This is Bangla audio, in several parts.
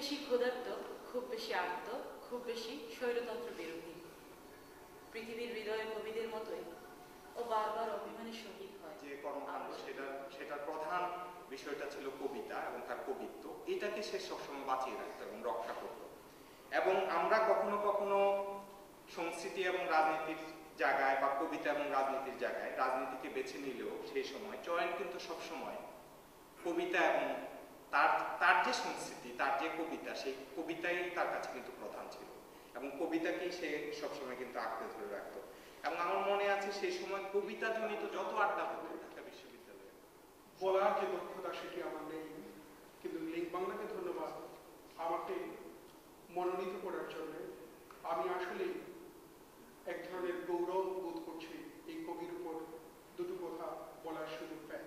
বেশি ক্ষুধার্ত, খুব বেশি আর্ত, খুব বেশি স্বৈরতন্ত্র বিরোধী। পৃথিবীর হৃদয়ে কবিদের মতোই ও বারবার অভিমানে শহীদ হয়। যে কর্মকাণ্ড সেটার প্রধান বিষয়টা ছিল কবিতা এবং তার কবিত্ব। এটাকে সে সবসময় বাঁচিয়ে রাখত এবং রক্ষা করত। এবং আমরা কখনো কখনো সংস্কৃতি এবং রাজনীতির জায়গায় বা কবিতা এবং রাজনীতির জায়গায় রাজনীতিকে বেছে নিলেও সেই সময় চয়ন কিন্তু সবসময় কবিতা এবং তার যে সংস্কৃতি, তার যে কবিতা, সেই কবিতাই তার কাছে কিন্তু প্রধান ছিল এবং কবিতাকেই সে সবসময় কিন্তু আঁকড়ে ধরে রাখতো। এবং আমার মনে আছে সেই সময় কবিতা জনিত যত আড্ডা হতো ঢাকা বিশ্ববিদ্যালয়ে, বলার যে দক্ষতা সেটি আমার নেই, কিন্তু লিঙ্ক বাংলাকে ধন্যবাদ আমাকে মনোনীত করার জন্য। আমি আসলে এক ধরনের গৌরব বোধ করছি এই কবির উপর দুটো কথা বলার সুযোগ পাই।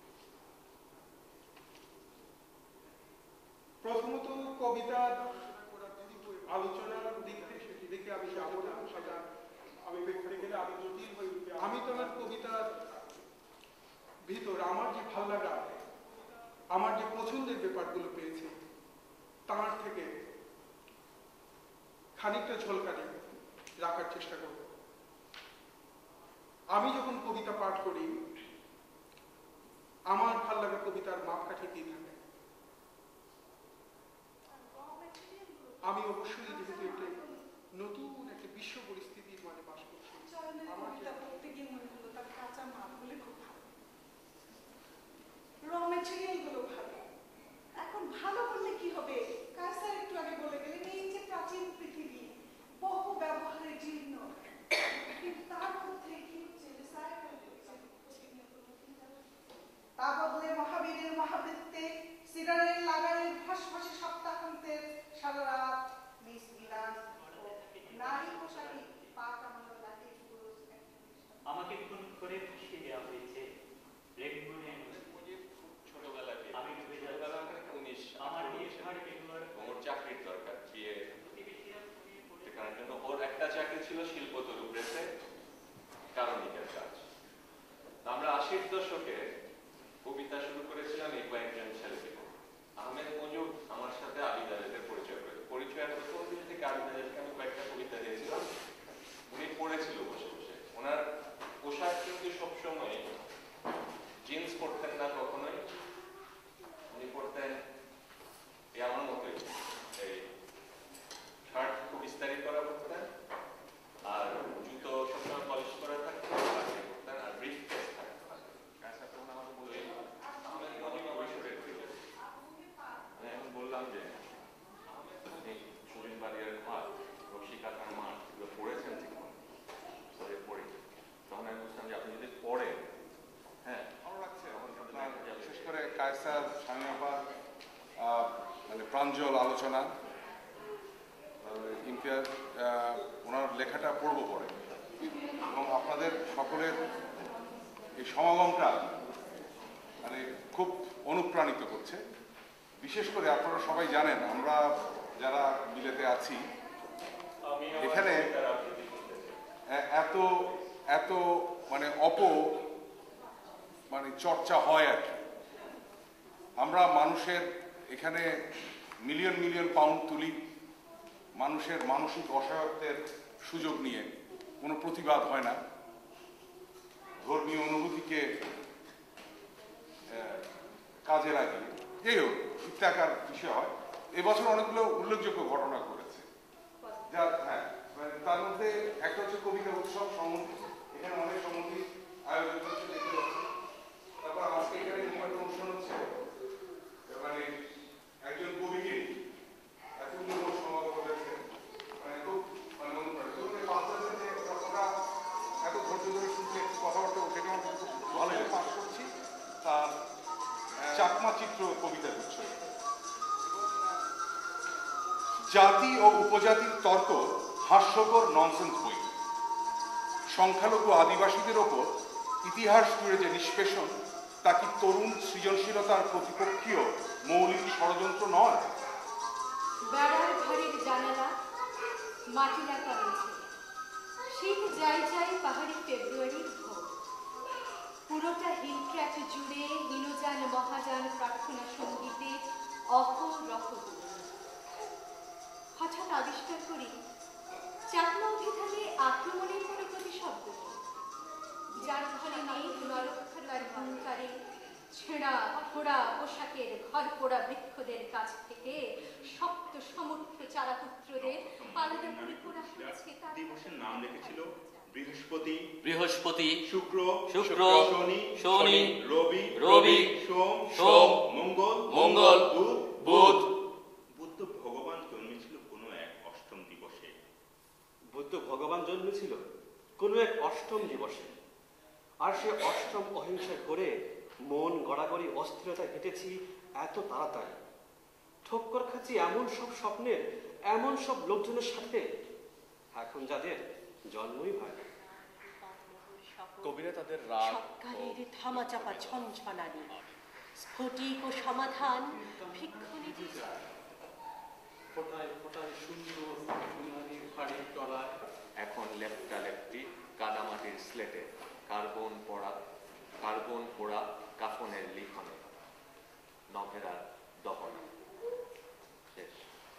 প্রথমত কবিতার আলোচনার দিকে আমি যাবো না, সেটা আমি ব্যক্তি গেলে আরো জটিল হয়ে উঠবে। আমি তোমার কবিতার ভিতর আমার যে ভাল লাগা, আমার যে পছন্দের ব্যাপারগুলো পেয়েছি তার থেকে খানিকটা ঝলকানি রাখার চেষ্টা করব। আমি যখন কবিতা পাঠ করি আমার ভাল লাগা কবিতার মাপকাঠিতেই থাকে। আমি অবশ্যই যেহেতু একটা নতুন একটা বিশ্ব পরিস্থিতির মাঝে বাস করছি, আমার পড়তে গিয়ে মনে হলো তার কাঁচা মাপগুলো খুব ভালো, র ম্যাটেরিয়াল গুলো ভালো। এখন ভালো বললে কি হবে? কায়সার একটু আগে বলে গেলেন এই যে প্রাচীন পৃথিবী বহু ব্যবহারে জীর্ণ, কিন্তু তার মধ্যে কি হচ্ছে? রিসাইকেল তা বদলে মহাবীরের মহাবৃত্তে সিরারের লাগারের ভাসভাসে সপ্তাহান্তের সারা রাত মিস বিলাস ও নারী পোশাকে পা কামানো লাগে। আমাকে খুন করে ফাঁসিয়ে দেওয়া হয়েছে ছোটবেলাকে। আমি ডুবে যাচ্ছি, আমার বিয়ে শাড়ি বেগুয়ার ওর চাকরির দরকার, বিয়ে কারণ জন্য ওর একটা চাকরি ছিল শিল্পতরু প্রেসে কারণিকের কাজ। আমরা 80-র দশকে কবিতা শুরু করেছিলাম এই কয়েকজন ছেলেকে। আহমেদ মজুব আমার সাথে আবিদারের পরিচয়ের প্রথম দিন থেকে আবিদারেরকে আমি কয়েকটা কবিতা দিয়েছিলাম, উনি পড়েছিল বসে বসে। ওনার পোশাক কিন্তু সবসময় জিন্স পরতেন না কখনোই, উনি পরতেন আমার মতোই এই শার্ট খুব বিস্তারিত করা পরতেন, আর জুতো সবসময় পলিশ করা থাকতো পরতেন, আর ব্রিফ কেস থাকতো। আমাকে বললেন আহমেদ মজিব কৈশোরের দিকে। আমি এখন বললাম যে আহমেদ সুরিন বালিয়ার মাঠ, রশি কাটার মাঠ এগুলো পড়েছেন ঠিক মতো পড়ি। তখন আমি বুঝলাম যে আপনি যদি পড়েন, হ্যাঁ ভালো লাগছে। বিশেষ করে কায়সার শামিয়াপার মানে প্রাঞ্জল আলোচনা, ইমতিয়ার ওনার লেখাটা পড়বো পরে, এবং আপনাদের সকলের এই সমাগমটা মানে খুব অনুপ্রাণিত করছে। বিশেষ করে আপনারা সবাই জানেন আমরা যারা বিলেতে আছি এখানে এত এত মানে মানে চর্চা হয় আর কি। আমরা মানুষের এখানে মিলিয়ন মিলিয়ন পাউন্ড তুলি, মানুষের মানসিক অসহায়ত্বের সুযোগ নিয়ে কোনো প্রতিবাদ হয় না, ধর্মীয় অনুভূতিকে কাজে লাগিয়ে যাই হোক ইত্যাকার বিষয় হয়। এবছর অনেকগুলো উল্লেখযোগ্য ঘটনা ঘটেছে, যার হ্যাঁ তার মধ্যে একটা হচ্ছে কবিতা উৎসব সম্বন্ধে, এখানে অনেক সম্বন্ধে আয়োজন হচ্ছে দেখতে পাচ্ছি। তারপর আজকে এখানে একটা অনুষ্ঠান হচ্ছে, মানে একজন কবিকে এতগুলো সমাগম হয়েছে, মানে খুব মানে অনুপ্রাণিত। বাচ্চাদের যে ওরা এত ধৈর্য ধরে শুনছে কথাবার্তা, সেটা আমরা ভালো পাঠ করছি। তার চাকমা চিত্র কবিতা দিচ্ছে। জাতি ও উপজাতির তর্ক হাস্যকর ননসেন্স বই। সংখ্যালঘু আদিবাসীদের ওপর ইতিহাস জুড়ে যে নিষ্পেষণ, তা কি তরুণ সৃজনশীলতার প্রতিপক্ষীয় মৌলিক ষড়যন্ত্র নয়? বেড়ার ঘরের জানালা মাটি রাখা রয়েছে, শীত যাই যাই পাহাড়ি ফেব্রুয়ারির ভোর। পুরোটা হিল ট্র্যাক জুড়ে হীনযান মহাযান প্রার্থনা সঙ্গীতে অহরহ। ঘর পোড়া বৃক্ষদের কাছ থেকে সপ্ত সমুদ্র চারাপুত্রদের আলাদা করে পোড়া হয়েছে। দিবসের নাম রেখেছিল বৃহস্পতি, বৃহস্পতি, শুক্র, শনি, রবি, সোম, মঙ্গল, বুধ। বুদ্ধ ভগবান জন্মেছিল কোনো এক অষ্টম দিবসে। বুদ্ধ ভগবান জন্মেছিল কোনো এক অষ্টম দিবসে, আর সে অষ্টম অহিংসা করে মন গড়াগড়ি অস্থিরতা হেঁটেছি এত তাড়াতাড়ি, ঠক্কর খাচ্ছি এমন সব স্বপ্নের, এমন সব লোকজনের সাথে এখন যাদের জন্মই হয় না। কবিরা তাদের রাগ, সকালের ধামাচাপা ঝঞ্ঝনানি, স্ফটিক ও সমাধান ভিক্ষুনিধি ফোটায় ফোটায় সুন্দর সোনালি ফাড়ির তলায় এখন লেপ্টা লেপ্টি কাদামাটির স্লেটে, কার্বন পোড়া কাফনের লিখনে, নভেরার দহন শেষ।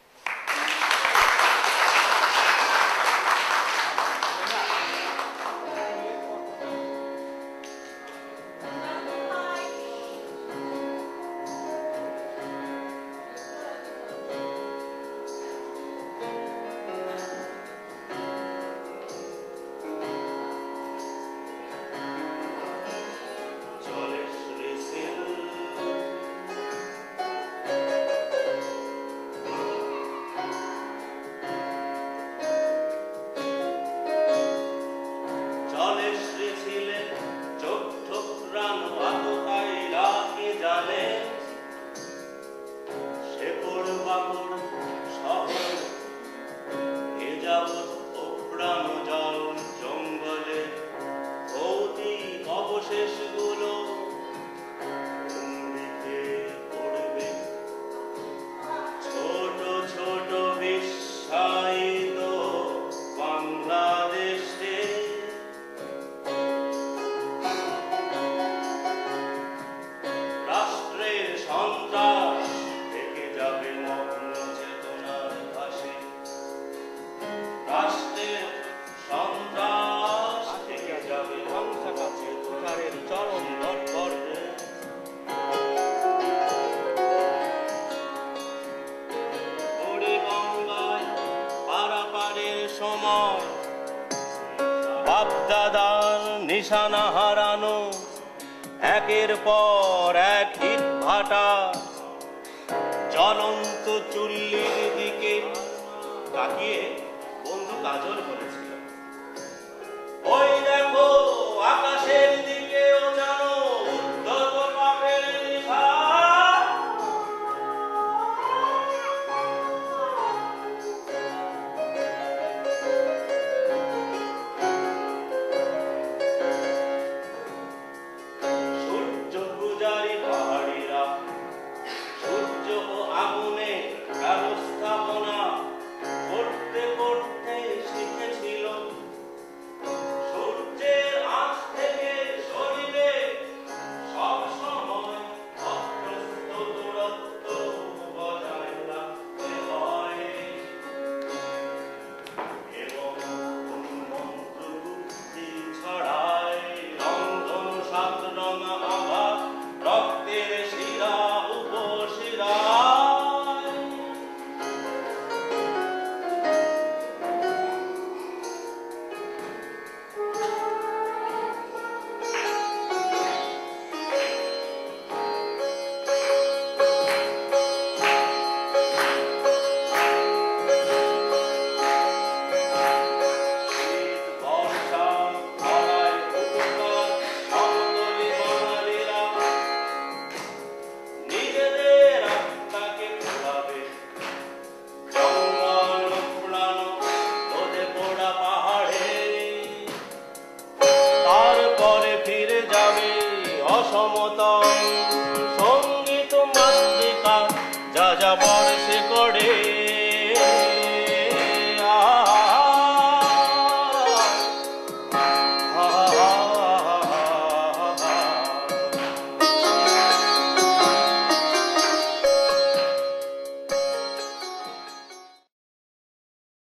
নিশানা হারানো একের পর এক ইট ভাটা, জ্বলন্ত চুল্লির দিকে তাকিয়ে বন্ধু কাজল বলেছে,